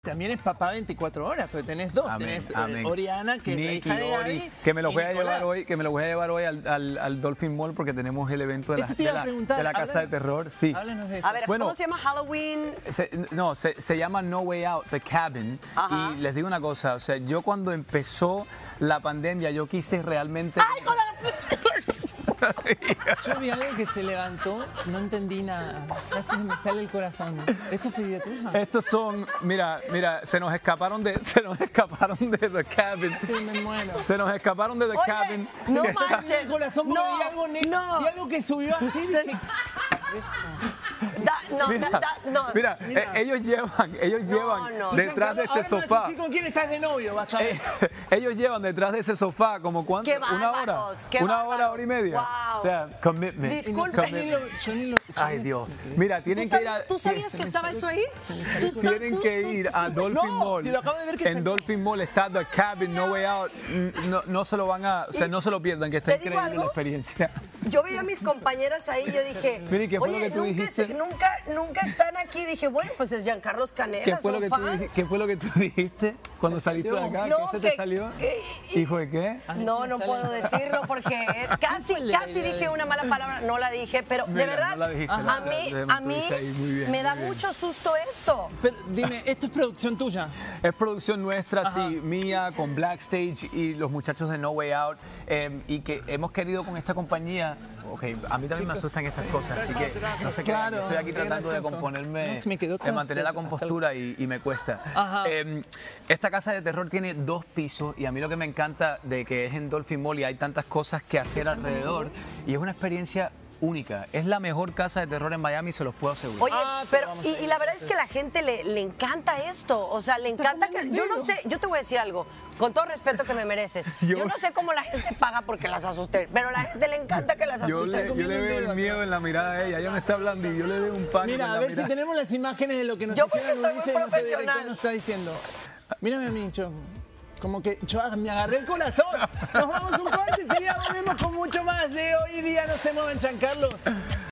También es papá 24 horas, pero tenés dos. Amén, tenés amén. Oriana, que Nicky, es la hija de Ori, Gaby, que me los y voy a Nicolás. llevar hoy, al Dolphin Mall porque tenemos el evento de Eso te iba a preguntar, la casa de terror. Sí. Háblanos de eso. A ver, Bueno, ¿cómo se llama Halloween? Se llama No Way Out, The Cabin. Ajá. Y les digo una cosa, o sea, yo cuando empezó la pandemia, yo quise realmente... ¡Ay, con la... Yo vi algo que se levantó, no entendí nada. Casi se me sale el corazón. ¿Esto es pedida tuya? Estos son, mira, se nos escaparon de The Cabin. Sí, me muero. Se nos escaparon de The Oye, Cabin. no Que está- manches. El corazón porque No, vi algo negro, no. vi algo que subió así, dije, Mira, ellos llevan no. detrás de este ahora me sofá. asistí con quién estás de novio, vas a ver. Ellos llevan detrás de ese sofá como cuánto, Qué una hora, bárbaros, qué una bárbaros. hora y media. Wow. O sea, commitment. Disculpe. Yo ni lo... Ay, Dios. Mira, tienen que ir a... ¿Tú sabías que estaba eso ahí? Tienen que ir a Dolphin No, Mall. si lo acabo de ver que en se- Dolphin Mall está The Cabin, No Way Out. No se lo van a... O sea, no se lo pierdan, que está ¿Te digo increíble algo? la experiencia. Yo veía a mis compañeras ahí y yo dije, Mire, ¿qué fue lo oye, que tú dijiste? nunca están aquí. Dije, bueno, pues es Giancarlo Canela, ¿Qué fue, son lo que tú, fans. ¿Qué fue lo que tú dijiste cuando saliste de acá? No, ¿Qué se te que- salió? que- ¿Hijo de qué? No puedo decirlo porque casi dije una mala palabra, no la dije, pero de Mira, verdad, no la dijiste, a mí estuviste ahí, muy bien, me da muy bien. mucho susto esto. Pero dime, ¿esto es producción tuya? Es producción nuestra, sí, mía, con Blackstage y los muchachos de No Way Out, y que hemos querido con esta compañía. Ok, a mí también me asustan estas cosas, así que no sé qué. Claro, Estoy aquí qué tratando de gracioso. componerme, No, se me quedó de mantener la tan- compostura y me cuesta. Ajá. Esta casa de terror tiene 2 pisos y a mí lo que me encanta de que es en Dolphin Mall y hay tantas cosas que hacer alrededor y es una experiencia única. Es la mejor casa de terror en Miami, se los puedo asegurar. Oye, pero pero vamos a ir y la verdad es que a la gente le encanta esto, o sea, le encanta que... Yo no sé, yo te voy a decir algo, con todo respeto que me mereces, yo no sé cómo la gente paga porque las asuste, pero a la gente le encanta que las Yo asusten. le veo el miedo en la mirada de ella. Ella me está hablando y yo le veo un pánico Mira, en a la ver si mirada. tenemos las imágenes de lo que nos Yo porque hicieron soy muy Ulises, nuestro director profesional. nos está diciendo. Mírame a mí, yo. Como que yo me agarré el corazón. Nos vamos un corte y ya volvemos con mucho más de Hoy Día No Se Muevan, Giancarlos.